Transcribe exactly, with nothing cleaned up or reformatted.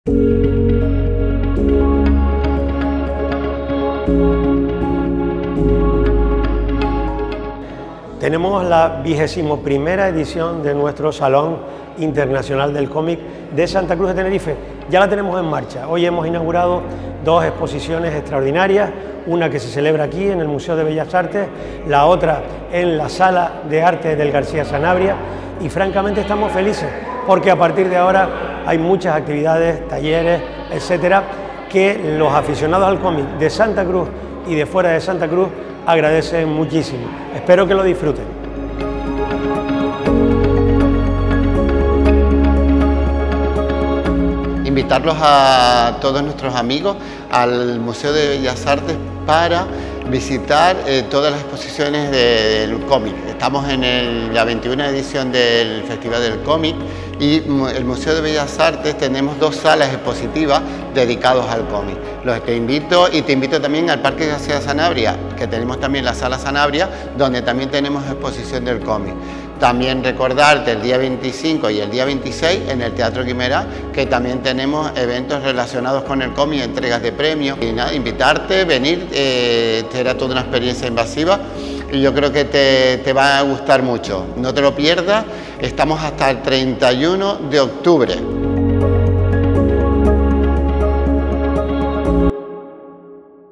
Tenemos la vigésimo primera edición de nuestro Salón Internacional del Cómic de Santa Cruz de Tenerife. Ya la tenemos en marcha. Hoy hemos inaugurado dos exposiciones extraordinarias, una que se celebra aquí en el Museo de Bellas Artes, la otra en la Sala de Arte del García Sanabria, y francamente estamos felices porque a partir de ahora hay muchas actividades, talleres, etcétera, que los aficionados al cómic de Santa Cruz y de fuera de Santa Cruz agradecen muchísimo. Espero que lo disfruten. Invitarlos a todos nuestros amigos al Museo de Bellas Artes para visitar eh, todas las exposiciones de, del cómic. Estamos en el, la veintiuna edición del Festival del Cómic y el Museo de Bellas Artes tenemos dos salas expositivas dedicadas al cómic. Los te invito y te invito también al Parque García Sanabria, que tenemos también la Sala Sanabria, donde también tenemos exposición del cómic. También recordarte el día veinticinco y el día veintiséis en el Teatro Quimera, que también tenemos eventos relacionados con el cómic, entregas de premios. Y nada, invitarte, venir, eh, será toda una experiencia invasiva y yo creo que te, te va a gustar mucho. No te lo pierdas, estamos hasta el treinta y uno de octubre.